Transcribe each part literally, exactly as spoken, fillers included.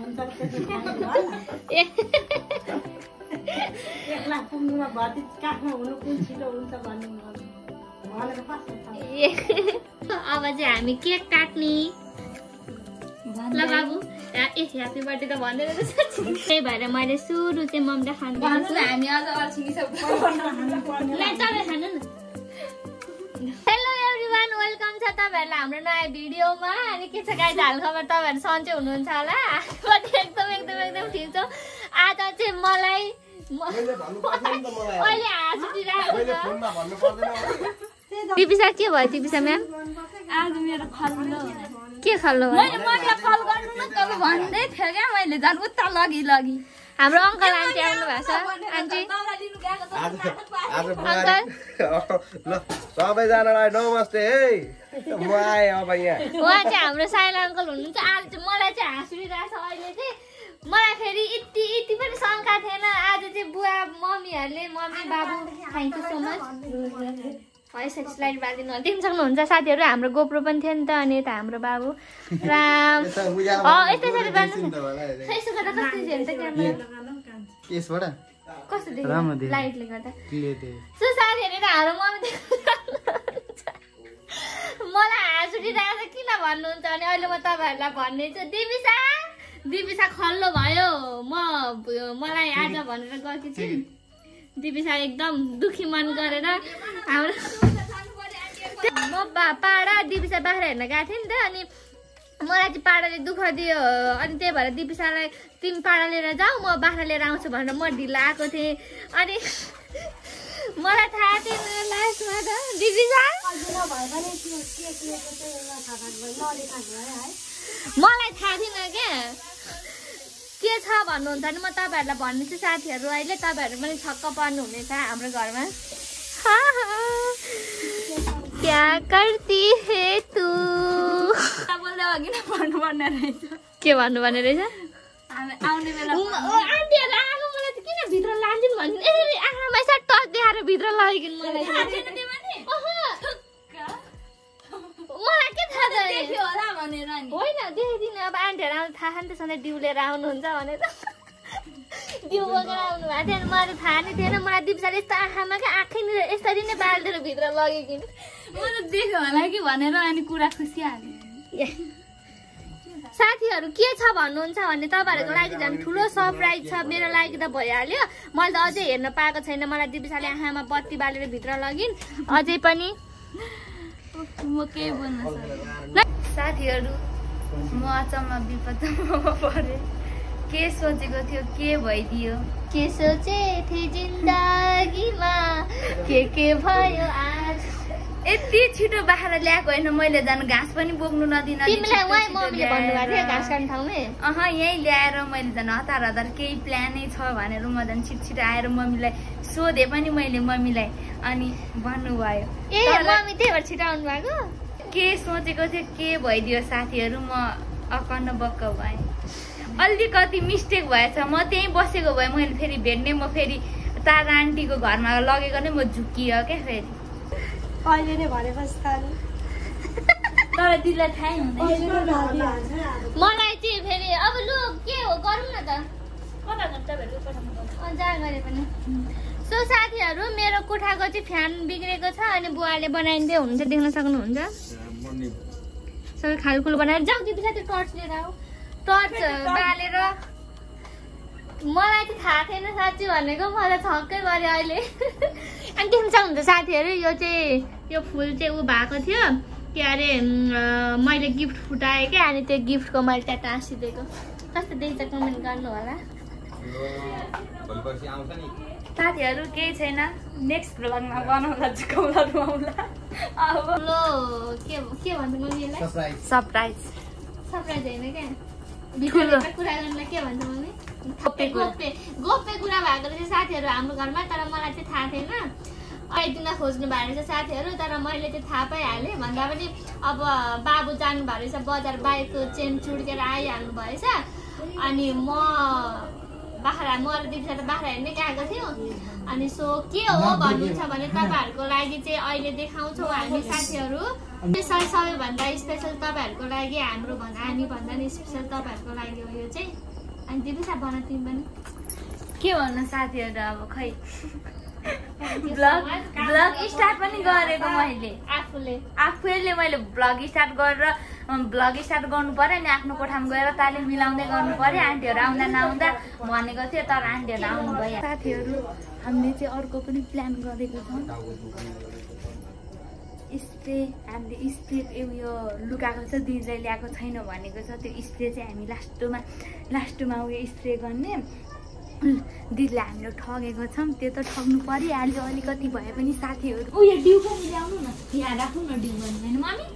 एक लाख पुग्नुमा भर्ती काठमा हुनु कुन छिटो हुन्छ भन्ने अब चाहिँ हामी केक काट्ने ल बाबु। ए ह्यापी बर्थडे त भन्दैन त्यही भएर मैले सुरु चाहिँ मम्मीले खानु हामी अझ अल्छी सब खानु न। हेलो एभ्रिवान, वेलकम छ तपाईहरुलाई हाम्रो नयाँ भिडियोमा। अनि के छ गाइस हाल खबर, तपाईहरु सन्चै हुनुहुन्छ होला? म एकदम एकदम एकदम ठिक छु। आज चाहिँ मलाई अहिले हाँस उठिरहेको छ। दिपिसा के भयो दिपिसा म्याम? आज मेरो खल्लो के खल्लो भयो? मैले मम्मीलाई कल गर्नु न कल भन्दै थियो क्या, मैले झन् उता लगी लगी हाम्रो अङ्कल आन्टी आउनु भएको छ। आन्टी अङ्कल ल सबैजनालाई नमस्ते है, म आएँ अब यहाँ। उहाँ चाहिँ हाम्रो साइला अङ्कल हुनुहुन्छ। आज चाहिँ मलाई चाहिँ हाँस उठिरहेको छ। अहिले चाहिँ मलाई फेरि यति यति पनि शङ्का थिएन। आज चाहिँ बुवा मम्मीहरूले मम्मी बाबु थ्याङ्क यू सो मच है। यसरी स्लाइड बाँधिदिनु दिन सक्नुहुन्छ साथीहरू। हाम्रो गोप्रो पनि थियो नि त, अनि यता हाम्रो बाबु राम यस्तै बाँध्नु यसो गर्दा कस्तो थियो नि त क्यामेरा कस्तो देख्यो लाइटले गर्दा। सो साथीहरू त हाम्रो मम्मी मलाई हाँस उठिरहेको छ किन भन्नुहुन्छ भने अहिले म तपाईँहरूलाई भन्ने छु। दिपिसा दिपिसा खल्लो भयो। म मलाई आज भनेर गएकी छु। दिपिसा एकदम दुखी मन गरेर हाम्रो म पाडा दिपिसा बाख्रा हेर्न गएको थिएँ नि त। अनि मलाई चाहिँ पाडाले दुःख दियो, अनि त्यही भएर दिपिसालाई तिमी पाडा लिएर जाऊ म बाख्रा लिएर आउँछु भनेर म ढिलो आएको थिएँ। अनि मलाई थाहा थिएन लास्टमा त दिपिसा मलाई थाहा थिएन क्या के छ भन्नुहुन्छ भने म तपाईँहरूलाई भन्ने छु साथीहरू। अहिले तपाईँहरू पनि छक्क पर्नुहुनेछ हाम्रो घरमा। क्या करती है तू बोल्दा अघि नै भन्नुपर्ने रहेछ। के भन्नुपर्ने रहेछ? आउने बेला आन्टीहरू आएको मलाई त किन भित्र लान्दिनु भन्दिनु? ए आमामा यसो टच देखाएर भित्र लगिन् मलाई। मलाई के थाहा देख्यो होला भनेर नि होइन देख्दिनँ। अब आन्टीहरू आउँदा थाहा नि त सधैँ डिउ लिएर आउनुहुन्छ भनेर डिउ बोकेर आउनु भएको थियो। मलाई त थाहा नै थिएन। मलाई दिप्साले यस्तो आँखामा क्या आँखै नि यसरी नै बालिदिएर भित्र लगेकिन्। म त देख्यो होला कि भनेर अनि कुरा खुसिहाल्यो। साथीहरू के छ भन्नुहुन्छ भने तपाईँहरूको लागि झन् ठुलो सरप्राइज छ। मेरो लागि त भइहाल्यो, मैले त अझै हेर्न पाएको छैन। मलाई दिपिसाले आँखामा बत्ती बालेर भित्र लगिन्। अझै पनि म केही बोल्न सक्दिनँ। साथीहरू म अचम्म विपदमा परेँ। के सोचेको थियो के भइदियो। के सोचे थिए जिन्दगीमा के के भयो आज। यति छिटो बाख्रा ल्याएको होइन मैले जानु घाँस पनि बोक्नु नदिन। तिमीलाई उहाँ मम्मीले भन्नुभएको थियो घाँस काट्ने ठाउँमै? अह यहीँ ल्याएर मैले झन् हतार हतार केही प्लानै छ भनेर म झन् छिट छिटो आएर मम्मीलाई सोधेँ पनि मैले मम्मीलाई। अनि भन्नुभयो ए मम्मी त्यही भएर छिटो आउनु भएको। के सोचेको थियो के भइदियो साथीहरू। म अकन्न बक्क भएँ। अलिकति मिस्टेक भएछ। म त्यहीँ बसेको भए मैले फेरि भेट्ने म फेरि तारा आन्टीको घरमा लगेको नै म झुकियो क्या फेरि। अहिले नै भनेपछि तर दिदीलाई थाहै हुँदैन। मलाई चाहिँ फेरि अब लु के हो गरौँ न त जहाँ गरे पनि। सो साथीहरू मेरो कोठाको चाहिँ फ्यान बिग्रेको छ अनि बुवाले बनाइदिँदै हुनुहुन्छ, देख्न सक्नुहुन्छ। सबै खालखुल बनाएर जाउँ दिपिसा त्यो टर्च लिएर आऊ। टर्च बालेर मलाई चाहिँ थाहा थिएन साँच्ची भनेको। मलाई छक्कै पऱ्यो अहिले। अनि देख्न सक्नुहुन्छ साथीहरू यो चाहिँ यो फुल चाहिँ ऊ भएको थियो के अरे मैले गिफ्ट फुटाएँ क्या। अनि त्यो गिफ्टको मैले त्यहाँ टाँसिदिएको। कस्तो देख्छ कमेन्ट गर्नु होला। साथीहरू केही छैन, नेक्स्ट भ्लगमा बनाउँदा झुकाउँदा रुवाउँला। अब लो के के भन्छ मम्मीलाई? सरप्राइज सरप्राइज सरप्राइज होइन क्या भिडियोमा कुरा गर्नलाई के भन्छ मम्मी? गोप्य गोप्य गोप्य कुरा भएको रहेछ साथीहरू हाम्रो घरमा। तर मलाई चाहिँ थाहा थिएन। आइदिन खोज्नु भएको रहेछ साथीहरू। तर मैले चाहिँ थाहा पाइहालेँ। भन्दा पनि अब बाबु जानु भएको रहेछ बजार, बाइकको चेन चुड्केर आइहाल्नु भएछ। अनि म बाख्रा म र दिपिसा त बाख्रा हेर्नै गएको थियो। अनि सो के हो भन्नुहुन्छ भने तपाईँहरूको लागि चाहिँ अहिले देखाउँछौँ हामी साथीहरू। स्पेसल सबैभन्दा स्पेसल तपाईँहरूको लागि हाम्रो भन्दा हामी भन्दा नि स्पेसल तपाईँहरूको लागि हो यो चाहिँ। अनि दिबिसा भन तिमी पनि के भन्नु साथीहरू अब खै ब्लग ब्लग स्टार्ट पनि गरेको मैले आफूले आफैले मैले ब्लग स्टार्ट गरेर ब्लग स्टार्ट गर्नु पर्यो अनि आफ्नो कोठामा गएर तालिम मिलाउँदै गर्नु पर्यो आन्टीहरू आउँदा नआउँदा भनेको थियो तर आन्टीहरू आउनु भयो साथीहरू हामीले चाहिँ अर्को पनि प्लान गरेको छौँ स्प्रे हामीले स्प्रे उयो लुकाएको छ दिदीले ल्याएको छैन भनेको छ त्यो स्प्रे चाहिँ हामी लास्टमा लास्टमा उयो स्प्रे गर्ने दिदीले हामीले ठगेको छौँ त्यो त ठग्नु परिहाल्यो अलिकति भए पनि साथीहरू उयो डिउ पनि ल्याउनु न यहाँ राख्नु न डिउ पनि होइन मम्मी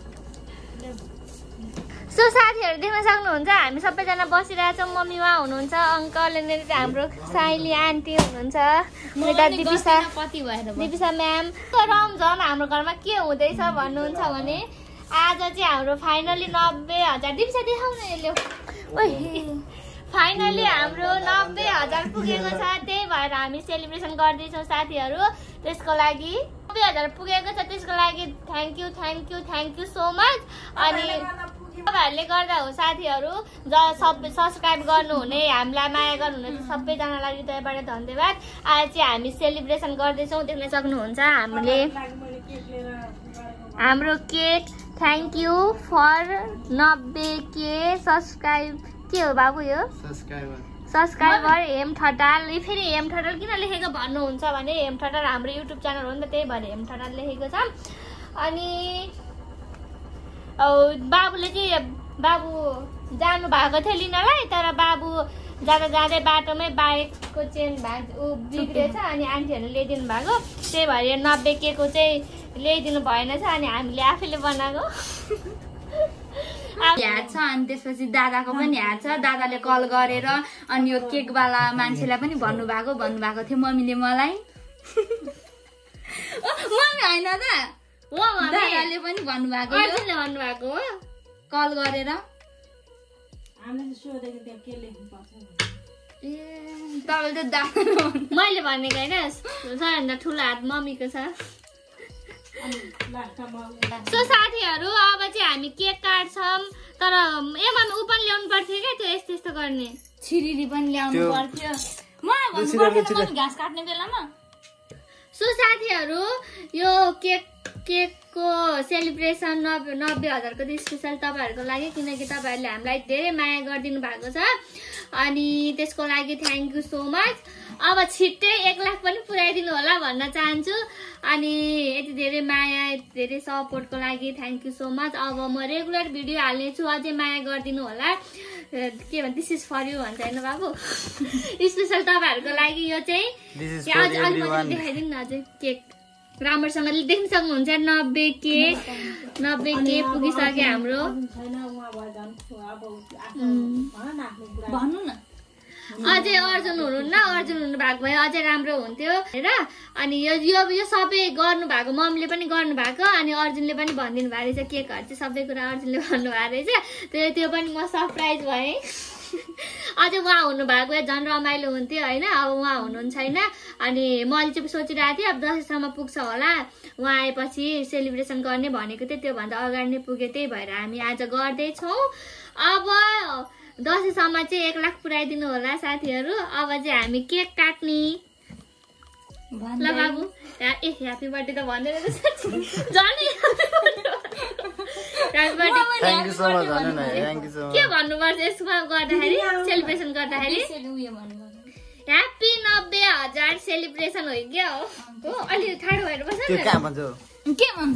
सो साथीहरू देख्न सक्नुहुन्छ हामी सबैजना बसिरहेछौँ मम्मी उहाँ हुनुहुन्छ अङ्कल अनि हाम्रो साइली आन्टी हुनुहुन्छ दिपिसा कति भएर दिपिसा म्याम रमझम हाम्रो घरमा के हुँदैछ भन्नुहुन्छ भने आज चाहिँ हाम्रो फाइनली नब्बे हजार दिपिसा देखाउन यसले फाइनली हाम्रो नब्बे हजार पुगेको छ त्यही भएर हामी सेलिब्रेसन गर्दैछौँ साथीहरू त्यसको लागि नब्बे हजार पुगेको छ त्यसको लागि thank you thank you thank you so much अनि तपाईँहरूले गर्दा हो साथीहरू ज सबै सब्सक्राइब गर्नुहुने हामीलाई माया गर्नुहुने सबैजनालाई हृदयबाट धन्यवाद आज चाहिँ हामी सेलिब्रेसन गर्दैछौँ देख्न सक्नुहुन्छ हामीले हाम्रो केक थ्याङ्क यू फर नब्बे के सब्सक्राइब के हो बाबु यो सब्सक्राइबर हेम ठटाल फेरि हेम ठटाल किन लेखेको भन्नुहुन्छ भने हेम ठटाल हाम्रो युट्युब च्यानल हो नि त त्यही भएर हेम ठटाल लेखेको छ अनि बाबुले चाहिँ बाबु जानु भएको थियो लिनलाई तर बाबु जाँदा जाँदै बाटोमै बाइकको चेन भएको ऊ बिग्रेछ अनि आन्टीहरूले ल्याइदिनु भएको त्यही भएर नब्बे केको चाहिँ ल्याइदिनु भएन छ अनि हामीले आफैले बनाएको याद छ अनि त्यसपछि दादाको पनि याद छ दादाले कल गरेर अनि यो केकवाला मान्छेलाई पनि भन्नुभएको भन्नुभएको थियो मम्मीले मलाई मम्मी होइन त दादाले पनि भन्नुभएको भन्नुभएको हो कल गरेर तपाईँले त मैले भनेको होइन सबैभन्दा ठुलो हात मम्मीको छ सो साथीहरू अब चाहिँ हामी केक काट्छौँ तर ए मम्मी ऊ पनि ल्याउनु पर्थ्यो क्या त्यो यस्तो यस्तो गर्ने छिरिरी पनि ल्याउनु पर्थ्यो मलाई भन्नु घाँस काट्ने बेलामा सो साथीहरू यो केक केकको सेलिब्रेसन नब्बे नब्बे हजारको चाहिँ स्पेसल तपाईँहरूको लागि किनकि तपाईँहरूले हामीलाई धेरै माया गरिदिनु भएको छ अनि त्यसको लागि थ्याङ्क यू सो मच अब छिट्टै एक लाख पनि पुऱ्याइदिनु होला भन्न चाहन्छु अनि यति धेरै माया यति धेरै सपोर्टको लागि थ्याङ्क यू सो मच अब म रेगुलर भिडियो हाल्नेछु अझै माया गरिदिनु होला के भन्छ दिस इज फर यु भन्छ होइन बाबु स्पेसल तपाईँहरूको लागि यो चाहिँ देखाइदिनु न अझै केक राम्रोसँगले देख्न सक्नुहुन्छ नब्बे के नब्बे के पुगिसक्यो हाम्रो भन्नु न अझै अर्जुन हुनुहुन्न अर्जुन हुनु भएको भए अझै राम्रो हुन्थ्यो र अनि यो यो सबै गर्नु भएको मम्मीले पनि गर्नु भएको अनि अर्जुनले पनि भनिदिनु भएको रहेछ केकहरू चाहिँ सबै कुरा अर्जुनले भन्नुभएको रहेछ त्यो त्यो पनि म सरप्राइज भएँ अझै उहाँ हुनुभएको भए झन् रमाइलो हुन्थ्यो होइन अब उहाँ हुनुहुन्छ छैन अनि मैले चाहिँ सोचिरहेको थिएँ अब दसैँसम्म पुग्छ होला उहाँ आएपछि सेलिब्रेसन गर्ने भनेको थिएँ त्योभन्दा अगाडि नै पुग्यो त्यही भएर हामी आज गर्दैछौँ अब दसैँसम्म चाहिँ एक लाख पुऱ्याइदिनु होला साथीहरू अब चाहिँ हामी केक काट्ने ल बाबु ए ह्याप्पी बर्थडे त भन्दैन के भन्नुपर्छ यसमा गर्दाखेरि सेलिब्रेसन गर्दाखेरि ह्याप्पी नब्बे हजार सेलिब्रेसन हो क्या हो अलि ठाडो भएर बस्छ के भन्छ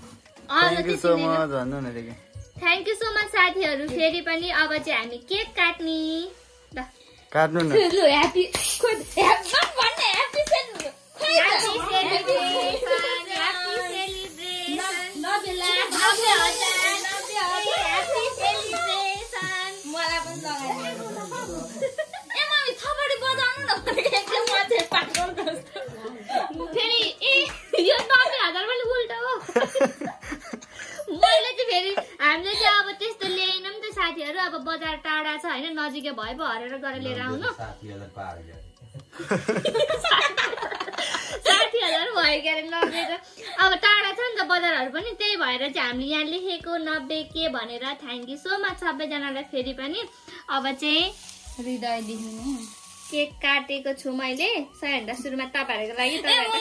थ्याङ्क यू सो मच साथीहरू फेरि पनि अब चाहिँ हामी केक काट्ने ल काट्नु न ह्याप्पी मलाई पनि थपडी बजाउनु न फेरि ए यो नब्बे हजार पनि उल्टा हो मैले चाहिँ फेरि हामीले चाहिँ अब त्यस्तो ल्याएनौँ नि त साथीहरू अब बजार टाढा छ होइन नजिकै भए पो हरेर गरेर लिएर आउनु साठी हजार भयो के अरे नब्बे त अब टाढा छ नि त बजारहरू पनि त्यही भएर चाहिँ हामीले यहाँ लेखेको नब्बे के भनेर थ्याङ्क यू सो मच सबैजनालाई फेरि पनि अब चाहिँ हृदयदेखि नै केक काटेको छु मैले सबैभन्दा सुरुमा तपाईँहरूको लागि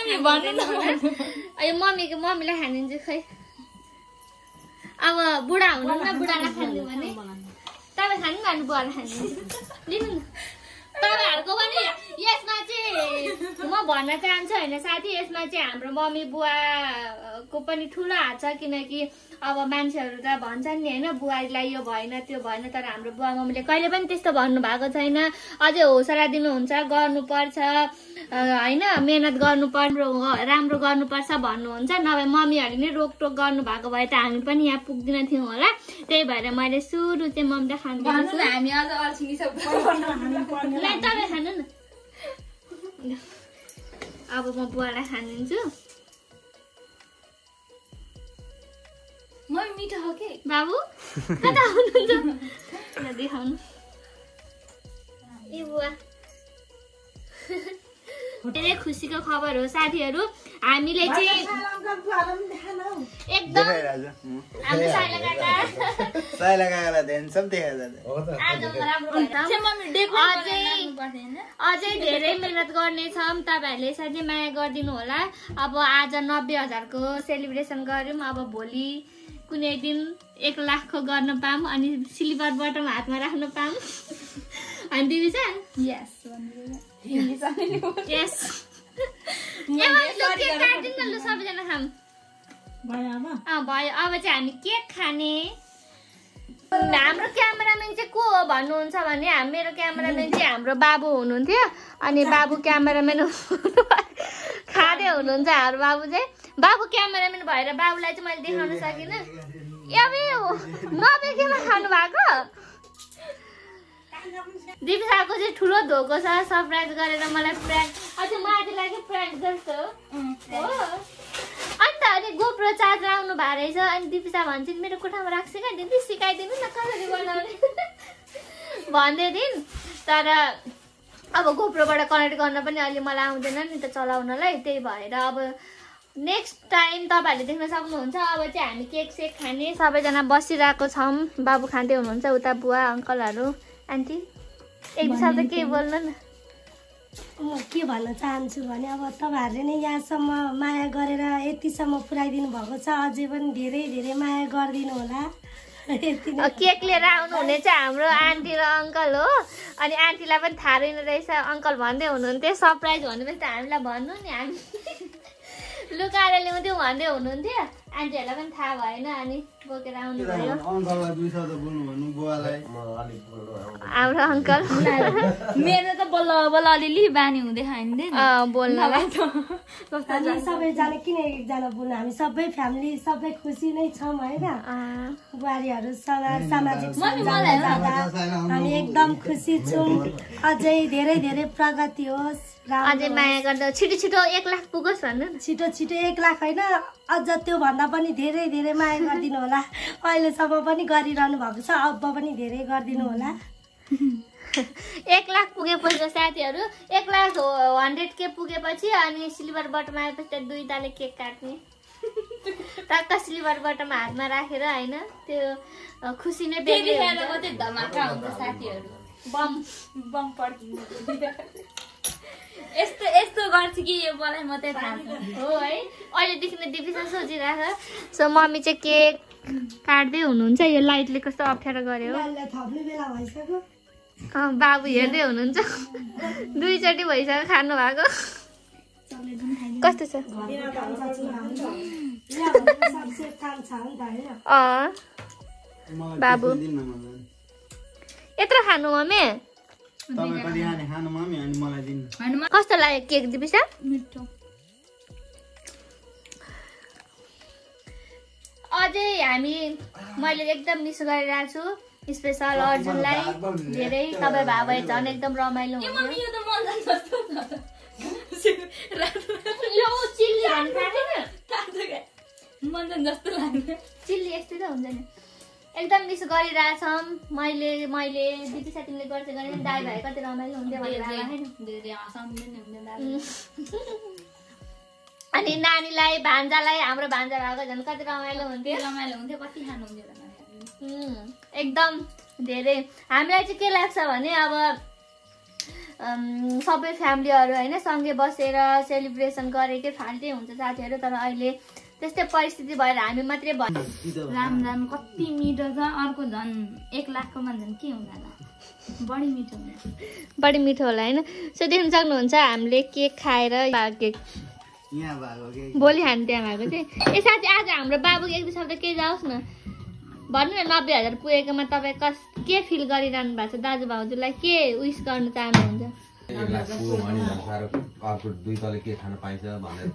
यो मम्मीको मम्मीलाई खानिदिन्छु खै अब बुढा हुनु न बुढालाई खानु भने तपाईँ खानु खानु बुवालाई खानिदिन्छु लिनु न तपाईँहरूको पनि यसमा चाहिँ म भन्न चाहन्छु होइन साथी यसमा चाहिँ हाम्रो मम्मी बुवाको पनि ठुलो हात छ किनकि अब मान्छेहरू त भन्छन् नि होइन बुहारीलाई यो भएन त्यो भएन तर हाम्रो बुवा मम्मीले कहिले पनि त्यस्तो भन्नु भएको छैन अझै हौसला दिनुहुन्छ गर्नुपर्छ होइन मेहनत गर्नुपर्छ राम्रो गर्नुपर्छ भन्नुहुन्छ नभए मम्मीहरूले नै रोकटोक गर्नुभएको भए त हामी पनि यहाँ पुग्दैन थियौँ होला त्यही भएर मैले सुरु चाहिँ मम्मीलाई खानु हामी अझ तपाईँ खानु न अब म बुवालाई खानिदिन्छु म मिठो हो के बाबु कता हुनुहुन्छ देखाउनु ए बुवा धेरै खुसीको खबर हो साथीहरू हामीले चाहिँ एकदम हाम्रो साइला काका साइला काकालाई ध्यान सब देखाएर अझै धेरै मेहनत गर्नेछौँ तपाईँहरूले साथै माया गरिदिनु होला अब आज नब्बे हजारको सेलिब्रेसन गऱ्यौँ अब भोलि कुनै दिन एक लाखको गर्न पाऊँ अनि सिल्भर बटम हातमा राख्न पाऊँ अनि दिदी चाहिँ यस यस सबैजना खाऊँ भयो अब चाहिँ हामी केक खाने हाम्रो क्यामेराम्यान चाहिँ को हो भन्नुहुन्छ भने मेरो क्यामेराम्यान चाहिँ हाम्रो बाबु हुनुहुन्थ्यो अनि बाबु क्यामेराम्यान खाँदै हुनुहुन्छ हाम्रो बाबु चाहिँ बाबु क्यामेराम्यान भएर बाबुलाई चाहिँ मैले देखाउन सकिनँ ए नदेखेमा खानु भएको दिपिसाको चाहिँ ठुलो धोको छ सरप्राइज गरेर मलाई प्र्याङ्क अझै माथिलाई चाहिँ प्र्याङ्क जस्तो हो अन्त अनि गोप्रो चार्ज आउनु भएको रहेछ अनि दिपिसा भन्छ मेरो कोठामा राख्छ क्या दिदी सिकाइदिनु न कसरी बनाउने भन्दै थिइन् तर अब गोप्रोबाट कनेक्ट गर्न पनि अहिले मलाई आउँदैन नि त चलाउनलाई त्यही भएर अब नेक्स्ट टाइम तपाईँहरूले देख्न सक्नुहुन्छ अब चाहिँ हामी केक सेक खाने सबैजना बसिरहेको छौँ बाबु खाँदै हुनुहुन्छ उता बुवा अङ्कलहरू आन्टी एक शब्द के बोल्नु न म के भन्न चाहन्छु भने अब तपाईँहरूले नै यहाँसम्म माया गरेर यतिसम्म पुऱ्याइदिनु भएको छ अझै पनि धेरै धेरै माया गरिदिनु होला केक लिएर आउनुहुने चाहिँ हाम्रो आन्टी र अङ्कल हो अनि आन्टीलाई पनि थाहा रहेन रहेछ अङ्कल भन्दै हुनुहुन्थ्यो सरप्राइज भनेपछि त हामीलाई भन्नु नि हामी लुकाएर ल्याउँथ्यौँ भन्दै हुनुहुन्थ्यो आन्टीहरूलाई पनि थाहा भएन अनि बोकेर आउनु भयो हाम्रो अङ्कल मेरो त बल्ल बल्ल अलिअलि बानी हुँदै खाइँदैन बोल्नलाई सबैजना किन एकजना बोल्नु हामी सबै फ्यामिली सबै खुसी नै छौँ होइन बुहारीहरूसँग सामाजिक हामी एकदम खुसी छौँ अझै धेरै धेरै प्रगति होस् अझै माया गर्दा छिटो छिटो एक लाख पुगोस् भन्नु छिटो छिटो एक लाख होइन अझ त्यो भन्दा पनि धेरै धेरै माया गरिदिनु होला अहिलेसम्म पनि गरिरहनु भएको छ अब पनि धेरै गरिदिनु होला एक लाख पुगेपछि साथीहरू एक लाख हन्ड्रेड के पुगेपछि अनि सिल्भर बटम आएपछि दुई ताले केक काट्ने टक्क सिल्भर बटम हातमा राखेर होइन त्यो खुसी नै बेग्लै मात्रै धमाका हुन्छ साथीहरू बम बम पड्किन्छ यस्तो यस्तो गर्छ कि यो मलाई मात्रै थाहा छ हो है अहिलेदेखि नै दिपिसा सोचिरहेको सो मम्मी चाहिँ केक काट्दै हुनुहुन्छ यो लाइटले कस्तो अप्ठ्यारो गर्यो बाबु हेर्दै हुनुहुन्छ दुईचोटि भइसक्यो खानु भएको कस्तो छ अँ बाबु यत्रो खानु मम्मी कस्तो लाग्यो केक दिपिसा मिठो अझै हामी मैले एकदम मिस गरिरहेको छु स्पेसल अर्जुनलाई धेरै तपाईँ भए भए झन् एकदम रमाइलो हुन्छ चिल्ली यस्तै त हुन्छ नि एकदम मिस गरिरहेछौँ मैले मैले दिदी साथीले गर्दै गरेँ दाइ भाइ कति रमाइलो हुन्थ्यो अनि नानीलाई भान्जालाई हाम्रो भान्जा भएको झन् कति रमाइलो हुन्थ्यो रमाइलो हुन्थ्यो कति खानु हुन्थ्यो एकदम धेरै हामीलाई चाहिँ के लाग्छ भने अब सबै फ्यामिलीहरू होइन सँगै बसेर सेलिब्रेसन गरेकै फाल्टै हुन्छ साथीहरू। तर अहिले त्यस्तै परिस्थिति भएर हामी मात्रै भयो। राम राम कति मिठो छ, अर्को झन् एक लाखको मा झन् के हुँदैन, बढी मिठो हुन्छ, बढी मिठो होला होइन। सो देख्न सक्नुहुन्छ हामीले केक खाएर केक भोलि हामी त्यहाँ भएको थिएँ। ए साथी आज हाम्रो बाबुको एक दुई शब्द केही जाओस् न, भन्नु न नब्बे हजार पुगेकोमा तपाईँ कस के फिल गरिरहनु भएको छ, दाजु भाउजूलाई के विस गर्नु चाहनुहुन्छ? दुई तले के खान पाइन्छ भनेर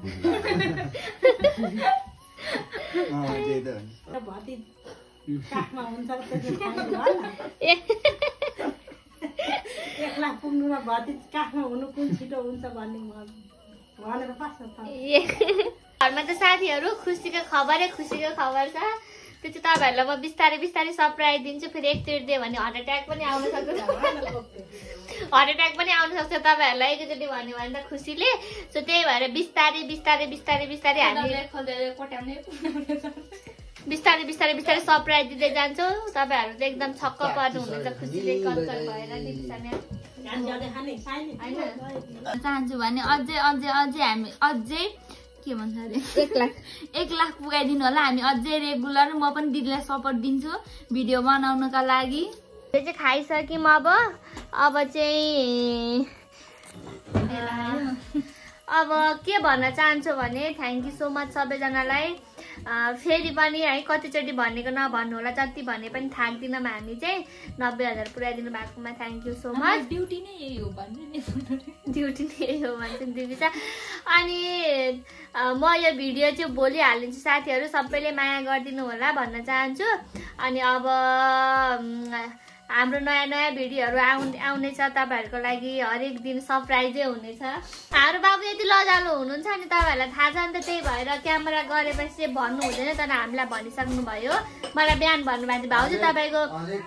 एक लाख पुग्नुमा भतिज काखमा हुनु कुन छिटो हुन्छ भन्ने भनेर घरमा त साथीहरू खुसीको खबरै खुसीको खबर छ। त्यो चाहिँ तपाईँहरूलाई म बिस्तारै बिस्तारै सरप्राइज दिन्छु। फेरि एकचोटि दियो भने हार्ट एट्याक पनि आउन सक्छ, हार्ट एट्याक पनि आउन सक्छ तपाईँहरूलाई एकचोटि भन्यो भने त खुसीले। सो त्यही भएर बिस्तारै बिस्तारै बिस्तारै बिस्तारै हामी बिस्तारै बिस्तारै बिस्तारै सरप्राइज दिँदै जान्छौँ। तपाईँहरू चाहिँ एकदम छक्क पर्नुहुनेछ खुसीले कन्सर्ट भएर चाहन्छु भने अझै अझै अझै हामी अझै के भन्छ अरे एक लाख एक लाख पुगाइदिनु होला। हामी अझै रेगुलर म पनि दिदीलाई सपोर्ट दिन्छु भिडियो बनाउनुका लागि। यो चाहिँ खाइसक्यौँ। अब अब चाहिँ अब के भन्न चाहन्छु भने थ्याङ्क यू सो मच सबैजनालाई। फेरि पनि है कतिचोटि भनेको नभन्नु होला, जति भने पनि थाक्दिनँ हामी चाहिँ। नब्बे हजार पुऱ्याइदिनु भएकोमा thank you so much. Duty नै यही हो भन्ने ड्युटी नै यही हो भन्छ दिदी। अनि म यो भिडियो चाहिँ भोलि हालिदिन्छु साथीहरू, सबैले माया गरिदिनु होला भन्न चाहन्छु। अनि अब हाम्रो नयाँ नयाँ भिडियोहरू आउने आउनेछ तपाईँहरूको लागि, हरेक दिन सरप्राइजै हुनेछ। हाम्रो बाबु यति लजालु हुनुहुन्छ अनि तपाईँहरूलाई थाहा छ नि त, त्यही भएर क्यामेरा गरेपछि चाहिँ भन्नु हुँदैन, तर हामीलाई भनिसक्नु भयो। मलाई बिहान भन्नुभएको थियो भाउजू तपाईँको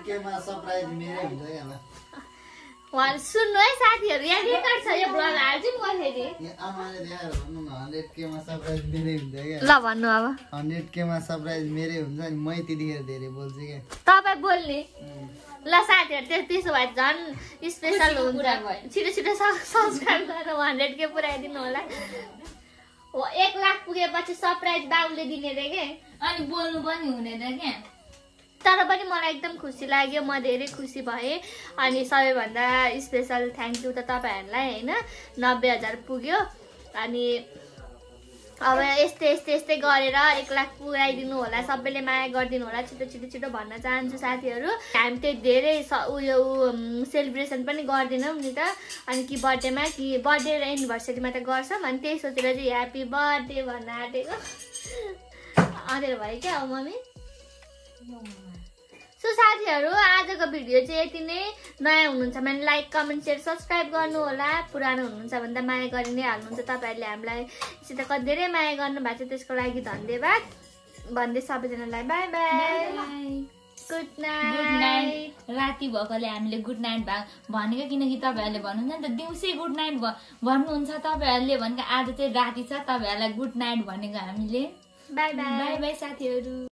सुन्नु है साथीहरू, यहाँ रेकर्ड छ यो ब्लग हाल्छु म फेरि। ल भन्नु अब हन्ड्रेड केमा सरप्राइज मेरै हुन्छ नि, मै त्यतिखेर धेरै बोल्छु क्या। तपाईँ बोल्ने ल साथीहरू, त्यो त्यसो भए झन् स्पेसल हुन्छ। छिटो छिटो सब्सक्राइब गरेर हन्ड्रेड के पुऱ्याइदिनु होला। हो एक लाख पुगेपछि सरप्राइज बाबुले दिने रे के, अनि बोल्नु पनि हुने त क्या। तर पनि मलाई एकदम खुसी लाग्यो, म धेरै खुसी भएँ। अनि सबैभन्दा स्पेसल थ्याङ्क यू त तपाईँहरूलाई होइन, नब्बे हजार पुग्यो। अनि अब यस्तै यस्तै यस्तै गरेर एक लाख पुऱ्याइदिनु होला, सबैले माया गरिदिनु होला, छिटो छिटो छिटो भन्न चाहन्छु साथीहरू। हामी चाहिँ धेरै उयो सेलिब्रेसन पनि गर्दैनौँ नि त, अनि कि बर्थडेमा कि बर्थडे र एनिभर्सरीमा त गर्छौँ। अनि त्यही सोचेर चाहिँ ह्याप्पी बर्थडे भन्न आँटेको अँधेर भयो क्या हो मम्मी। सो साथीहरू आजको भिडियो चाहिँ यति नै। नयाँ हुनुहुन्छ भने लाइक कमेन्ट सेयर सब्सक्राइब गर्नु होला, पुरानो हुनुहुन्छ भने त माया गरि नै हाल्नुहुन्छ। तपाईँहरूले हामीलाई सित कति धेरै माया गर्नु भएको छ, त्यसको लागि धन्यवाद भन्दै सबैजनालाई bye bye, good night. Good night. राति भएकोले हामीले गुड नाइट भनेको, किनकि तपाईँहरूले भन्नुहुन्छ नि त दिउँसै गुड नाइट भन्नुहुन्छ तपाईँहरूले, भनेको आज चाहिँ राति छ, तपाईँहरूलाई गुड नाइट भनेको हामीले। बाई बाई बाई बाई साथीहरू।